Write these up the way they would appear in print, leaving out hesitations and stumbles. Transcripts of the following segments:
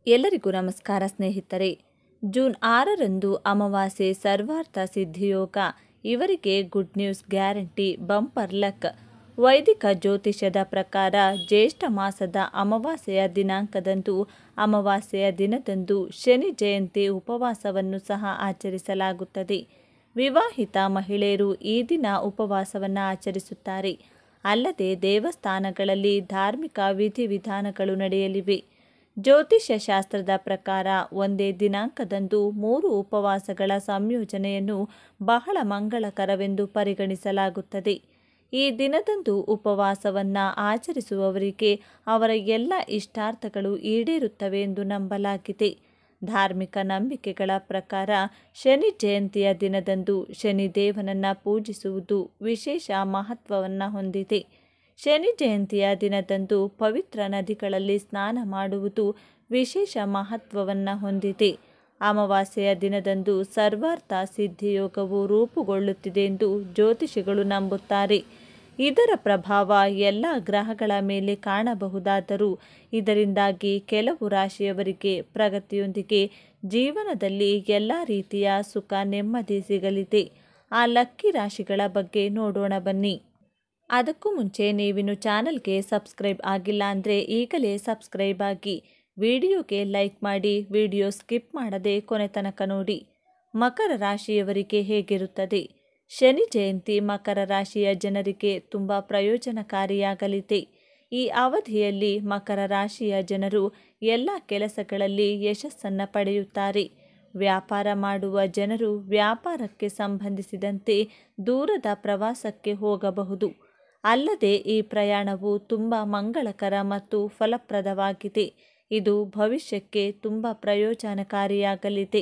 ಎಲ್ಲರಿಗೂ ನಮಸ್ಕಾರ ಸ್ನೇಹಿತರೆ. ಜೂನ್ 6ರಂದು ಅಮಾವಾಸ್ಯೆ ಸರ್ವಾರ್ಥ ಸಿದ್ಧಿಯೋಗ. ಇವರಿಗೆ good news guarantee, bumper luck. ವೈದಿಕ ಜ್ಯೋತಿಷ್ಯದ ಪ್ರಕಾರ ಜ್ಯೇಷ್ಠ ಮಾಸದ ಅಮಾವಾಸ್ಯೆಯ ದಿನಾಂಕದಂದು ಅಮಾವಾಸ್ಯೆಯ ದಿನದಂದು ಶನಿ ಜಯಂತಿ ಉಪವಾಸವನ್ನು ಸಹ ಆಚರಿಸಲಾಗುತ್ತದೆ. ವಿವಾಹಿತ ಮಹಿಳೆಯರು ಈ ದಿನ ಉಪವಾಸವನ್ನು ಆಚರಿಸುತ್ತಾರೆ. ಅಲ್ಲದೆ ದೇವಸ್ಥಾನಗಳಲ್ಲಿ ಧಾರ್ಮಿಕ ವಿಧಿವಿಧಾನಗಳು ನಡೆಯಲಿವೆ. ಜ್ಯೋತಿಷ್ಯ ಶಾಸ್ತ್ರದ ಪ್ರಕಾರ ಒಂದೇ ದಿನಾಂಕದಂದು 3 ಉಪವಾಸಗಳ ಸಂಯೋಜನೆಯನ್ನು ಬಹಳ ಮಂಗಳಕರವೆಂದು ಪರಿಗಣಿಸಲಾಗುತ್ತದೆ. ಈ ದಿನದಂದು ಉಪವಾಸವನ್ನು ಆಚರಿಸುವವರಿಗೆ ಅವರ ಎಲ್ಲ ಇಷ್ಟಾರ್ಥಗಳು ಈಡೇರುತ್ತವೆ ಎಂದು ನಂಬಲಾಗಿದೆ. ಧಾರ್ಮಿಕ ನಂಬಿಕೆಗಳ ಪ್ರಕಾರ ಶನಿ ಜಯಂತಿಯ ದಿನದಂದು ಶನಿದೇವನನ್ನು ಪೂಜಿಸುವುದು ವಿಶೇಷ ಮಹತ್ವವನ್ನು ಹೊಂದಿದೆ. ಶನಿ ಜಯಂತಿಯ ದಿನದಂದು ಪವಿತ್ರ ನದಿಗಳಲ್ಲಿ ಸ್ನಾನ ಮಾಡುವುದು ವಿಶೇಷ ಮಹತ್ವವನ್ನು ಹೊಂದಿದೆ. ಅಮಾವಾಸ್ಯೆಯ ದಿನದಂದು ಸರ್ವಾರ್ಥ ಸಿದ್ಧಿಯೋಗವು ರೂಪುಗೊಳ್ಳುತ್ತಿದೆ ಎಂದು ಜ್ಯೋತಿಷಿಗಳು ನಂಬುತ್ತಾರೆ. ಇದರ ಪ್ರಭಾವ ಎಲ್ಲ ಗ್ರಹಗಳ ಮೇಲೆ ಕಾಣಬಹುದಾದರೂ ಇದರಿಂದಾಗಿ ಕೆಲವು ರಾಶಿಯವರಿಗೆ ಪ್ರಗತಿಯೊಂದಿಗೆ ಜೀವನದಲ್ಲಿ ಎಲ್ಲ ರೀತಿಯ ಸುಖ ನೆಮ್ಮದಿ ಸಿಗಲಿದೆ. ಆ ಲಕ್ಕಿ ರಾಶಿಗಳ ಬಗ್ಗೆ ನೋಡೋಣ ಬನ್ನಿ. ಅದಕ್ಕೂ ಮುಂಚೆ ನೀವಿನ್ನು ಚಾನಲ್ಗೆ ಸಬ್ಸ್ಕ್ರೈಬ್ ಆಗಿಲ್ಲ ಅಂದರೆ ಈಗಲೇ ಸಬ್ಸ್ಕ್ರೈಬ್ ಆಗಿ, ವಿಡಿಯೋಗೆ ಲೈಕ್ ಮಾಡಿ, ವಿಡಿಯೋ ಸ್ಕಿಪ್ ಮಾಡದೆ ಕೊನೆ ತನಕ ನೋಡಿ. ಮಕರ ರಾಶಿಯವರಿಗೆ ಹೇಗಿರುತ್ತದೆ? ಶನಿ ಜಯಂತಿ ಮಕರ ರಾಶಿಯ ಜನರಿಗೆ ತುಂಬ ಪ್ರಯೋಜನಕಾರಿಯಾಗಲಿದೆ. ಈ ಅವಧಿಯಲ್ಲಿ ಮಕರ ರಾಶಿಯ ಜನರು ಎಲ್ಲ ಕೆಲಸಗಳಲ್ಲಿ ಯಶಸ್ಸನ್ನು ಪಡೆಯುತ್ತಾರೆ. ವ್ಯಾಪಾರ ಮಾಡುವ ಜನರು ವ್ಯಾಪಾರಕ್ಕೆ ಸಂಬಂಧಿಸಿದಂತೆ ದೂರದ ಪ್ರವಾಸಕ್ಕೆ ಹೋಗಬಹುದು. ಅಲ್ಲದೆ ಈ ಪ್ರಯಾಣವು ತುಂಬ ಮಂಗಳಕರ ಮತ್ತು ಫಲಪ್ರದವಾಗಿದೆ. ಇದು ಭವಿಷ್ಯಕ್ಕೆ ತುಂಬ ಪ್ರಯೋಜನಕಾರಿಯಾಗಲಿದೆ.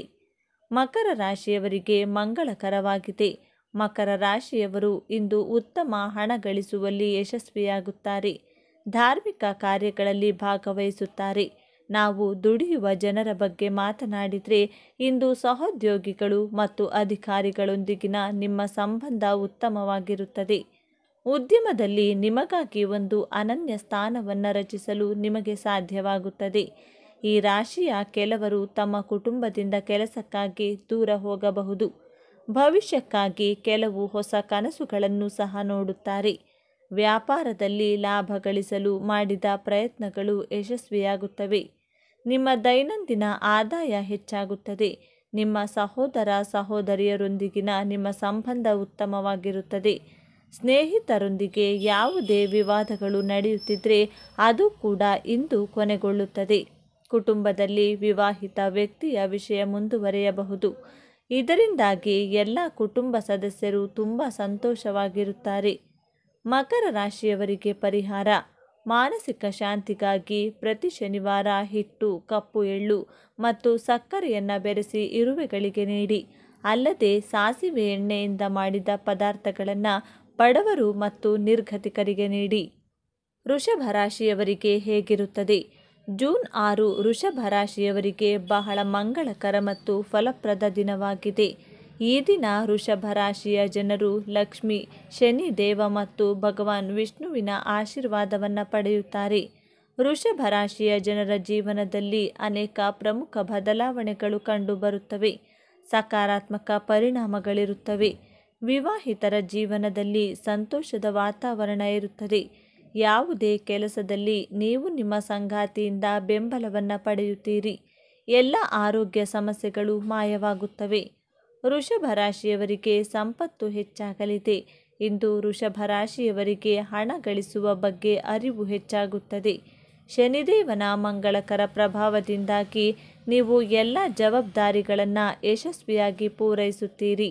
ಮಕರ ರಾಶಿಯವರಿಗೆ ಮಂಗಳಕರವಾಗಿದೆ. ಮಕರ ರಾಶಿಯವರು ಇಂದು ಉತ್ತಮ ಹಣ ಗಳಿಸುವಲ್ಲಿ ಯಶಸ್ವಿಯಾಗುತ್ತಾರೆ. ಧಾರ್ಮಿಕ ಕಾರ್ಯಗಳಲ್ಲಿ ಭಾಗವಹಿಸುತ್ತಾರೆ. ನಾವು ದುಡಿಯುವ ಜನರ ಬಗ್ಗೆ ಮಾತನಾಡಿದರೆ ಇಂದು ಸಹೋದ್ಯೋಗಿಗಳು ಮತ್ತು ಅಧಿಕಾರಿಗಳೊಂದಿಗಿನ ನಿಮ್ಮ ಸಂಬಂಧ ಉತ್ತಮವಾಗಿರುತ್ತದೆ. ಉದ್ಯಮದಲ್ಲಿ ನಿಮಗಾಗಿ ಒಂದು ಅನನ್ಯ ಸ್ಥಾನವನ್ನು ರಚಿಸಲು ನಿಮಗೆ ಸಾಧ್ಯವಾಗುತ್ತದೆ. ಈ ರಾಶಿಯ ಕೆಲವರು ತಮ್ಮ ಕುಟುಂಬದಿಂದ ಕೆಲಸಕ್ಕಾಗಿ ದೂರ ಹೋಗಬಹುದು. ಭವಿಷ್ಯಕ್ಕಾಗಿ ಕೆಲವು ಹೊಸ ಕನಸುಗಳನ್ನು ಸಹ ನೋಡುತ್ತಾರೆ. ವ್ಯಾಪಾರದಲ್ಲಿ ಲಾಭ ಗಳಿಸಲು ಮಾಡಿದ ಪ್ರಯತ್ನಗಳು ಯಶಸ್ವಿಯಾಗುತ್ತವೆ. ನಿಮ್ಮ ದೈನಂದಿನ ಆದಾಯ ಹೆಚ್ಚಾಗುತ್ತದೆ. ನಿಮ್ಮ ಸಹೋದರ ಸಹೋದರಿಯರೊಂದಿಗಿನ ನಿಮ್ಮ ಸಂಬಂಧ ಉತ್ತಮವಾಗಿರುತ್ತದೆ. ಸ್ನೇಹಿತರೊಂದಿಗೆ ಯಾವುದೇ ವಿವಾದಗಳು ನಡೆಯುತ್ತಿದ್ದರೆ ಅದು ಕೂಡ ಇಂದು ಕೊನೆಗೊಳ್ಳುತ್ತದೆ. ಕುಟುಂಬದಲ್ಲಿ ವಿವಾಹಿತ ವ್ಯಕ್ತಿಯ ವಿಷಯ ಮುಂದುವರಿಯಬಹುದು. ಇದರಿಂದಾಗಿ ಎಲ್ಲ ಕುಟುಂಬ ಸದಸ್ಯರು ತುಂಬ ಸಂತೋಷವಾಗಿರುತ್ತಾರೆ. ಮಕರ ರಾಶಿಯವರಿಗೆ ಪರಿಹಾರ: ಮಾನಸಿಕ ಶಾಂತಿಗಾಗಿ ಪ್ರತಿ ಶನಿವಾರ ಹಿಟ್ಟು, ಕಪ್ಪು ಎಳ್ಳು ಮತ್ತು ಸಕ್ಕರೆಯನ್ನು ಬೆರೆಸಿ ಇರುವೆಗಳಿಗೆ ನೀಡಿ. ಅಲ್ಲದೆ ಸಾಸಿವೆ ಎಣ್ಣೆಯಿಂದ ಮಾಡಿದ ಪದಾರ್ಥಗಳನ್ನು ಬಡವರು ಮತ್ತು ನಿರ್ಗತಿಕರಿಗೆ ನೀಡಿ. ವೃಷಭ ರಾಶಿಯವರಿಗೆ ಹೇಗಿರುತ್ತದೆ? ಜೂನ್ 6 ವೃಷಭ ರಾಶಿಯವರಿಗೆ ಬಹಳ ಮಂಗಳಕರ ಮತ್ತು ಫಲಪ್ರದ ದಿನವಾಗಿದೆ. ಈ ದಿನ ವೃಷಭ ರಾಶಿಯ ಜನರು ಲಕ್ಷ್ಮಿ, ಶನಿದೇವ ಮತ್ತು ಭಗವಾನ್ ವಿಷ್ಣುವಿನ ಆಶೀರ್ವಾದವನ್ನು ಪಡೆಯುತ್ತಾರೆ. ವೃಷಭ ರಾಶಿಯ ಜನರ ಜೀವನದಲ್ಲಿ ಅನೇಕ ಪ್ರಮುಖ ಬದಲಾವಣೆಗಳು ಕಂಡುಬರುತ್ತವೆ. ಸಕಾರಾತ್ಮಕ ಪರಿಣಾಮಗಳಿರುತ್ತವೆ. ವಿವಾಹಿತರ ಜೀವನದಲ್ಲಿ ಸಂತೋಷದ ವಾತಾವರಣ ಇರುತ್ತದೆ. ಯಾವುದೇ ಕೆಲಸದಲ್ಲಿ ನೀವು ನಿಮ್ಮ ಸಂಗಾತಿಯಿಂದ ಬೆಂಬಲವನ್ನು ಪಡೆಯುತ್ತೀರಿ. ಎಲ್ಲ ಆರೋಗ್ಯ ಸಮಸ್ಯೆಗಳು ಮಾಯವಾಗುತ್ತವೆ. ವೃಷಭ ರಾಶಿಯವರಿಗೆ ಸಂಪತ್ತು ಹೆಚ್ಚಾಗಲಿದೆ. ಇಂದು ವೃಷಭ ರಾಶಿಯವರಿಗೆ ಹಣ ಗಳಿಸುವ ಬಗ್ಗೆ ಅರಿವು ಹೆಚ್ಚಾಗುತ್ತದೆ. ಶನಿದೇವನ ಮಂಗಳಕರ ಪ್ರಭಾವದಿಂದಾಗಿ ನೀವು ಎಲ್ಲ ಜವಾಬ್ದಾರಿಗಳನ್ನು ಯಶಸ್ವಿಯಾಗಿ ಪೂರೈಸುತ್ತೀರಿ.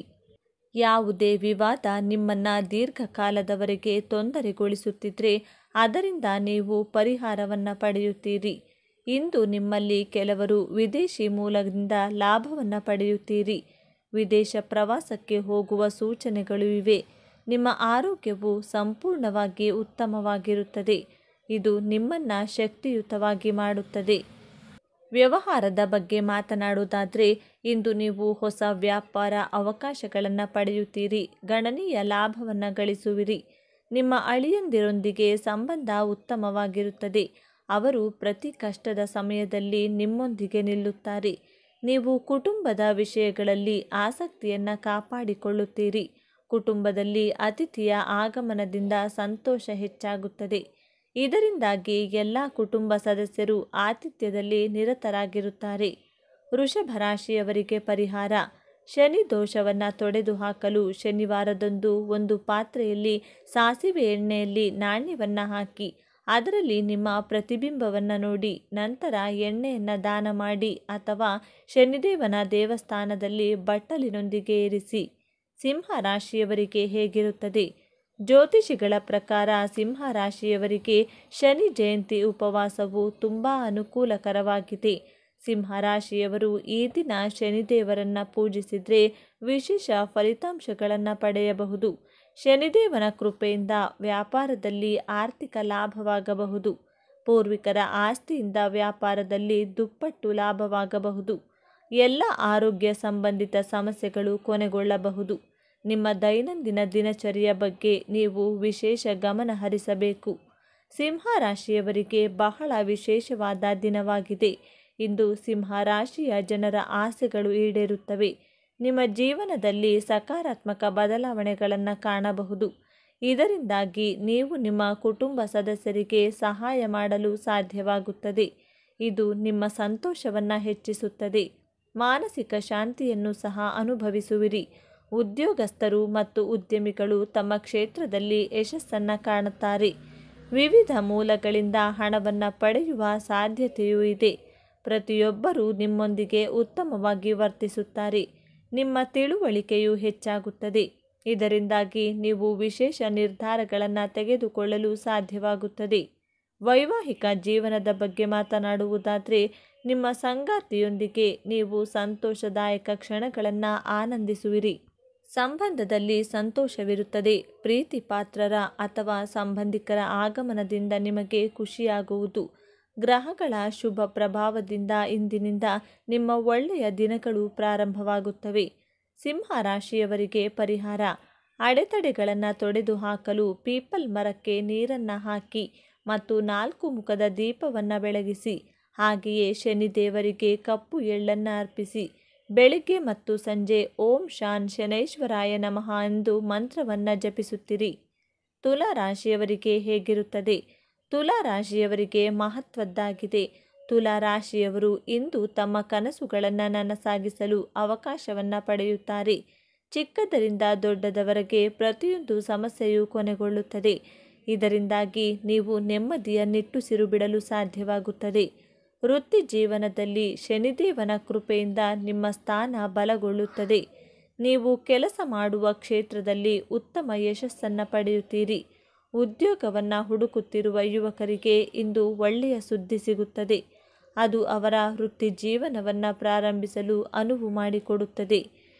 ಯಾವುದೇ ವಿವಾದ ನಿಮ್ಮನ್ನು ದೀರ್ಘಕಾಲದವರೆಗೆ ತೊಂದರೆಗೊಳಿಸುತ್ತಿದ್ದರೆ ಅದರಿಂದ ನೀವು ಪರಿಹಾರವನ್ನು ಪಡೆಯುತ್ತೀರಿ. ಇಂದು ನಿಮ್ಮಲ್ಲಿ ಕೆಲವರು ವಿದೇಶಿ ಮೂಲದಿಂದ ಲಾಭವನ್ನು ಪಡೆಯುತ್ತೀರಿ. ವಿದೇಶ ಪ್ರವಾಸಕ್ಕೆ ಹೋಗುವ ಸೂಚನೆಗಳು ಇವೆ. ನಿಮ್ಮ ಆರೋಗ್ಯವು ಸಂಪೂರ್ಣವಾಗಿ ಉತ್ತಮವಾಗಿರುತ್ತದೆ. ಇದು ನಿಮ್ಮನ್ನು ಶಕ್ತಿಯುತವಾಗಿ ಮಾಡುತ್ತದೆ. ವ್ಯವಹಾರದ ಬಗ್ಗೆ ಮಾತನಾಡುವುದಾದರೆ ಇಂದು ನೀವು ಹೊಸ ವ್ಯಾಪಾರ ಅವಕಾಶಗಳನ್ನು ಪಡೆಯುತ್ತೀರಿ. ಗಣನೀಯ ಲಾಭವನ್ನು ಗಳಿಸುವಿರಿ. ನಿಮ್ಮ ಅಳಿಯಂದಿರೊಂದಿಗೆ ಸಂಬಂಧ ಉತ್ತಮವಾಗಿರುತ್ತದೆ. ಅವರು ಪ್ರತಿ ಕಷ್ಟದ ಸಮಯದಲ್ಲಿ ನಿಮ್ಮೊಂದಿಗೆ ನಿಲ್ಲುತ್ತಾರೆ. ನೀವು ಕುಟುಂಬದ ವಿಷಯಗಳಲ್ಲಿ ಆಸಕ್ತಿಯನ್ನು ಕಾಪಾಡಿಕೊಳ್ಳುತ್ತೀರಿ. ಕುಟುಂಬದಲ್ಲಿ ಅತಿಥಿಯ ಆಗಮನದಿಂದ ಸಂತೋಷ ಹೆಚ್ಚಾಗುತ್ತದೆ. ಇದರಿಂದಾಗಿ ಎಲ್ಲ ಕುಟುಂಬ ಸದಸ್ಯರು ಆತಿಥ್ಯದಲ್ಲಿ ನಿರತರಾಗಿರುತ್ತಾರೆ. ವೃಷಭ ರಾಶಿಯವರಿಗೆ ಪರಿಹಾರ: ಶನಿ ದೋಷವನ್ನು ತೊಡೆದುಹಾಕಲು ಶನಿವಾರದಂದು ಒಂದು ಪಾತ್ರೆಯಲ್ಲಿ ಸಾಸಿವೆ ಎಣ್ಣೆಯಲ್ಲಿ ನಾಣ್ಯವನ್ನು ಹಾಕಿ ಅದರಲ್ಲಿ ನಿಮ್ಮ ಪ್ರತಿಬಿಂಬವನ್ನು ನೋಡಿ ನಂತರ ಎಣ್ಣೆಯನ್ನು ದಾನ ಮಾಡಿ ಅಥವಾ ಶನಿದೇವನ ದೇವಸ್ಥಾನದಲ್ಲಿ ಬಟ್ಟಲಿನೊಂದಿಗೆ ಇರಿಸಿ. ಸಿಂಹ ರಾಶಿಯವರಿಗೆ ಹೇಗಿರುತ್ತದೆ? ಜ್ಯೋತಿಷಿಗಳ ಪ್ರಕಾರ ಸಿಂಹ ರಾಶಿಯವರಿಗೆ ಶನಿ ಜಯಂತಿ ಉಪವಾಸವು ತುಂಬ ಅನುಕೂಲಕರವಾಗಿದೆ. ಸಿಂಹ ರಾಶಿಯವರು ಈ ದಿನ ಶನಿದೇವರನ್ನು ಪೂಜಿಸಿದರೆ ವಿಶೇಷ ಫಲಿತಾಂಶಗಳನ್ನು ಪಡೆಯಬಹುದು. ಶನಿದೇವನ ಕೃಪೆಯಿಂದ ವ್ಯಾಪಾರದಲ್ಲಿ ಆರ್ಥಿಕ ಲಾಭವಾಗಬಹುದು. ಪೂರ್ವಿಕರ ಆಸ್ತಿಯಿಂದ ವ್ಯಾಪಾರದಲ್ಲಿ ದುಪ್ಪಟ್ಟು ಲಾಭವಾಗಬಹುದು. ಎಲ್ಲ ಆರೋಗ್ಯ ಸಂಬಂಧಿತ ಸಮಸ್ಯೆಗಳು ಕೊನೆಗೊಳ್ಳಬಹುದು. ನಿಮ್ಮ ದೈನಂದಿನ ದಿನಚರಿಯ ಬಗ್ಗೆ ನೀವು ವಿಶೇಷ ಗಮನ ಹರಿಸಬೇಕು. ಸಿಂಹ ರಾಶಿಯವರಿಗೆ ಬಹಳ ವಿಶೇಷವಾದ ದಿನವಾಗಿದೆ. ಇಂದು ಸಿಂಹ ರಾಶಿಯ ಜನರ ಆಸೆಗಳು ಈಡೇರುತ್ತವೆ. ನಿಮ್ಮ ಜೀವನದಲ್ಲಿ ಸಕಾರಾತ್ಮಕ ಬದಲಾವಣೆಗಳನ್ನು ಕಾಣಬಹುದು. ಇದರಿಂದಾಗಿ ನೀವು ನಿಮ್ಮ ಕುಟುಂಬ ಸದಸ್ಯರಿಗೆ ಸಹಾಯ ಮಾಡಲು ಸಾಧ್ಯವಾಗುತ್ತದೆ. ಇದು ನಿಮ್ಮ ಸಂತೋಷವನ್ನು ಹೆಚ್ಚಿಸುತ್ತದೆ. ಮಾನಸಿಕ ಶಾಂತಿಯನ್ನು ಸಹ ಅನುಭವಿಸುವಿರಿ. ಉದ್ಯೋಗಸ್ಥರು ಮತ್ತು ಉದ್ಯಮಿಗಳು ತಮ್ಮ ಕ್ಷೇತ್ರದಲ್ಲಿ ಯಶಸ್ಸನ್ನು ಕಾಣುತ್ತಾರೆ. ವಿವಿಧ ಮೂಲಗಳಿಂದ ಹಣವನ್ನು ಪಡೆಯುವ ಸಾಧ್ಯತೆಯೂ ಇದೆ. ಪ್ರತಿಯೊಬ್ಬರೂ ನಿಮ್ಮೊಂದಿಗೆ ಉತ್ತಮವಾಗಿ ವರ್ತಿಸುತ್ತಾರೆ. ನಿಮ್ಮ ತಿಳುವಳಿಕೆಯು ಹೆಚ್ಚಾಗುತ್ತದೆ. ಇದರಿಂದಾಗಿ ನೀವು ವಿಶೇಷ ನಿರ್ಧಾರಗಳನ್ನು ತೆಗೆದುಕೊಳ್ಳಲು ಸಾಧ್ಯವಾಗುತ್ತದೆ. ವೈವಾಹಿಕ ಜೀವನದ ಬಗ್ಗೆ ಮಾತನಾಡುವುದಾದರೆ ನಿಮ್ಮ ಸಂಗಾತಿಯೊಂದಿಗೆ ನೀವು ಸಂತೋಷದಾಯಕ ಕ್ಷಣಗಳನ್ನು ಆನಂದಿಸುವಿರಿ. ಸಂಬಂಧದಲ್ಲಿ ಸಂತೋಷವಿರುತ್ತದೆ. ಪ್ರೀತಿ ಪಾತ್ರರ ಅಥವಾ ಸಂಬಂಧಿಕರ ಆಗಮನದಿಂದ ನಿಮಗೆ ಖುಷಿಯಾಗುವುದು. ಗ್ರಹಗಳ ಶುಭ ಪ್ರಭಾವದಿಂದ ಇಂದಿನಿಂದ ನಿಮ್ಮ ಒಳ್ಳೆಯ ದಿನಗಳು ಪ್ರಾರಂಭವಾಗುತ್ತವೆ. ಸಿಂಹ ರಾಶಿಯವರಿಗೆ ಪರಿಹಾರ: ಅಡೆತಡೆಗಳನ್ನು ತೊಡೆದುಹಾಕಲು ಪೀಪಲ್ ಮರಕ್ಕೆ ನೀರನ್ನು ಹಾಕಿ ಮತ್ತು 4 ಮುಖದ ದೀಪವನ್ನು ಬೆಳಗಿಸಿ. ಹಾಗೆಯೇ ಶನಿದೇವರಿಗೆ ಕಪ್ಪು ಎಳ್ಳನ್ನು ಅರ್ಪಿಸಿ. ಬೆಳಿಗ್ಗೆ ಮತ್ತು ಸಂಜೆ ಓಂ ಶಾನ್ ಶನೈಶ್ವರಾಯ ನಮಃ ಎಂದು ಮಂತ್ರವನ್ನು ಜಪಿಸುತ್ತಿರಿ. ತುಲಾ ರಾಶಿಯವರಿಗೆ ಹೇಗಿರುತ್ತದೆ? ತುಲಾ ರಾಶಿಯವರಿಗೆ ಮಹತ್ವದ್ದಾಗಿದೆ. ತುಲಾ ರಾಶಿಯವರು ಇಂದು ತಮ್ಮ ಕನಸುಗಳನ್ನು ನನಸಾಗಿಸಲು ಅವಕಾಶವನ್ನು ಪಡೆಯುತ್ತಾರೆ. ಚಿಕ್ಕದರಿಂದ ದೊಡ್ಡದವರೆಗೆ ಪ್ರತಿಯೊಂದು ಸಮಸ್ಯೆಯೂ ಕೊನೆಗೊಳ್ಳುತ್ತದೆ. ಇದರಿಂದಾಗಿ ನೀವು ನೆಮ್ಮದಿಯ ನಿಟ್ಟುಸಿರು ಬಿಡಲು ಸಾಧ್ಯವಾಗುತ್ತದೆ. ವೃತ್ತಿ ಜೀವನದಲ್ಲಿ ಶನಿದೇವನ ಕೃಪೆಯಿಂದ ನಿಮ್ಮ ಸ್ಥಾನ ಬಲಗೊಳ್ಳುತ್ತದೆ. ನೀವು ಕೆಲಸ ಮಾಡುವ ಕ್ಷೇತ್ರದಲ್ಲಿ ಉತ್ತಮ ಯಶಸ್ಸನ್ನು ಪಡೆಯುತ್ತೀರಿ. ಉದ್ಯೋಗವನ್ನು ಹುಡುಕುತ್ತಿರುವ ಯುವಕರಿಗೆ ಇಂದು ಒಳ್ಳೆಯ ಸುದ್ದಿ ಸಿಗುತ್ತದೆ. ಅದು ಅವರ ವೃತ್ತಿ ಜೀವನವನ್ನು ಪ್ರಾರಂಭಿಸಲು ಅನುವು ಮಾಡಿಕೊಡುತ್ತದೆ.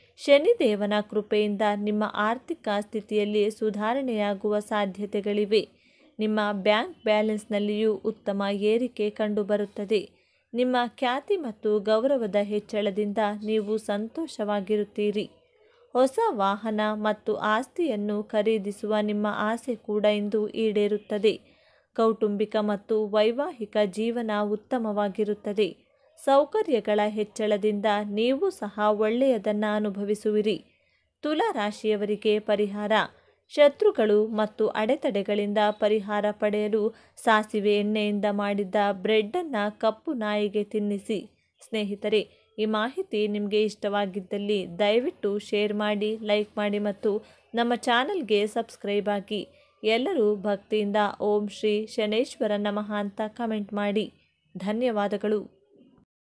ಶನಿದೇವನ ಕೃಪೆಯಿಂದ ನಿಮ್ಮ ಆರ್ಥಿಕ ಸ್ಥಿತಿಯಲ್ಲಿ ಸುಧಾರಣೆಯಾಗುವ ಸಾಧ್ಯತೆಗಳಿವೆ. ನಿಮ್ಮ ಬ್ಯಾಂಕ್ ಬ್ಯಾಲೆನ್ಸ್ನಲ್ಲಿಯೂ ಉತ್ತಮ ಏರಿಕೆ ಕಂಡುಬರುತ್ತದೆ. ನಿಮ್ಮ ಖ್ಯಾತಿ ಮತ್ತು ಗೌರವದ ಹೆಚ್ಚಳದಿಂದ ನೀವು ಸಂತೋಷವಾಗಿರುತ್ತೀರಿ. ಹೊಸ ವಾಹನ ಮತ್ತು ಆಸ್ತಿಯನ್ನು ಖರೀದಿಸುವ ನಿಮ್ಮ ಆಸೆ ಕೂಡ ಇಂದು ಈಡೇರುತ್ತದೆ. ಕೌಟುಂಬಿಕ ಮತ್ತು ವೈವಾಹಿಕ ಜೀವನ ಉತ್ತಮವಾಗಿರುತ್ತದೆ. ಸೌಕರ್ಯಗಳ ಹೆಚ್ಚಳದಿಂದ ನೀವು ಸಹ ಒಳ್ಳೆಯದನ್ನು ಅನುಭವಿಸುವಿರಿ. ತುಲಾ ರಾಶಿಯವರಿಗೆ ಪರಿಹಾರ: ಶತ್ರುಗಳು ಮತ್ತು ಅಡೆತಡೆಗಳಿಂದ ಪರಿಹಾರ ಪಡೆಯಲು ಸಾಸಿವೆ ಎಣ್ಣೆಯಿಂದ ಮಾಡಿದ ಬ್ರೆಡ್ಡನ್ನು ಕಪ್ಪು ನಾಯಿಗೆ ತಿನ್ನಿಸಿ. ಸ್ನೇಹಿತರೆ, ಈ ಮಾಹಿತಿ ನಿಮಗೆ ಇಷ್ಟವಾಗಿದ್ದಲ್ಲಿ ದಯವಿಟ್ಟು ಶೇರ್ ಮಾಡಿ, ಲೈಕ್ ಮಾಡಿ ಮತ್ತು ನಮ್ಮ ಚಾನಲ್ಗೆ ಸಬ್ಸ್ಕ್ರೈಬ್ ಆಗಿ. ಎಲ್ಲರೂ ಭಕ್ತಿಯಿಂದ ಓಂ ಶ್ರೀ ಶನೈಶ್ವರ ನಮಃ ಅಂತ ಕಮೆಂಟ್ ಮಾಡಿ. ಧನ್ಯವಾದಗಳು.